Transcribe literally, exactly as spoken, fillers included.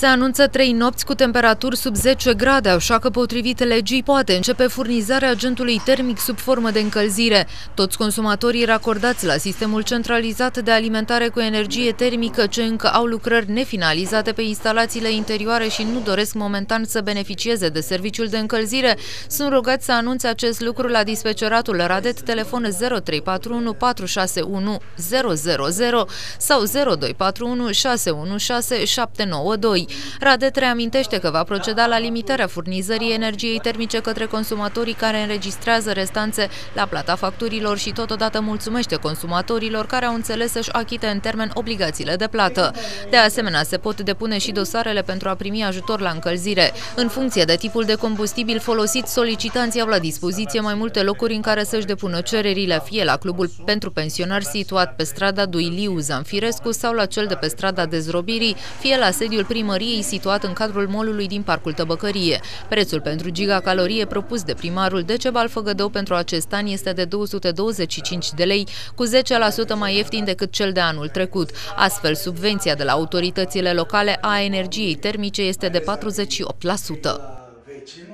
Se anunță trei nopți cu temperaturi sub zece grade, așa că, potrivit legii, poate începe furnizarea agentului termic sub formă de încălzire. Toți consumatorii racordați la sistemul centralizat de alimentare cu energie termică ce încă au lucrări nefinalizate pe instalațiile interioare și nu doresc momentan să beneficieze de serviciul de încălzire, sunt rugați să anunțe acest lucru la dispeceratul Radet, telefon zero trei patru unu patru șase unu zero zero zero sau zero doi patru unu șase unu șase șapte nouă doi. Radet reamintește că va proceda la limitarea furnizării energiei termice către consumatorii care înregistrează restanțe la plata facturilor și totodată mulțumește consumatorilor care au înțeles să-și achite în termen obligațiile de plată. De asemenea, se pot depune și dosarele pentru a primi ajutor la încălzire. În funcție de tipul de combustibil folosit, solicitanții au la dispoziție mai multe locuri în care să-și depună cererile, fie la clubul pentru pensionari situat pe strada Duiliu Zanfirescu sau la cel de pe strada Dezrobirii, fie la sediul primăriei situat în cadrul mall-ului din Parcul Tăbăcărie. Prețul pentru gigacalorie propus de primarul Decebal Făgădău pentru acest an este de două sute douăzeci și cinci de lei, cu zece la sută mai ieftin decât cel de anul trecut. Astfel, subvenția de la autoritățile locale a energiei termice este de patruzeci și opt la sută.